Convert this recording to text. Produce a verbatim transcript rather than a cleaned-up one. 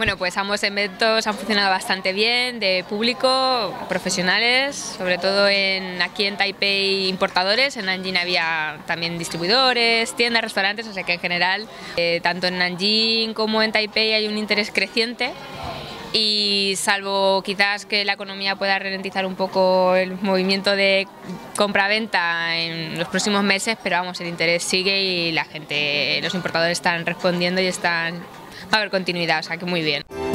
Bueno, pues ambos eventos han funcionado bastante bien, de público, profesionales, sobre todo en, aquí en Taipei importadores, en Nanjing había también distribuidores, tiendas, restaurantes, o sea que en general, eh, tanto en Nanjing como en Taipei hay un interés creciente. Y salvo quizás que la economía pueda ralentizar un poco el movimiento de compra-venta en los próximos meses, pero vamos, el interés sigue y la gente, los importadores están respondiendo y están, va a haber continuidad, o sea que muy bien.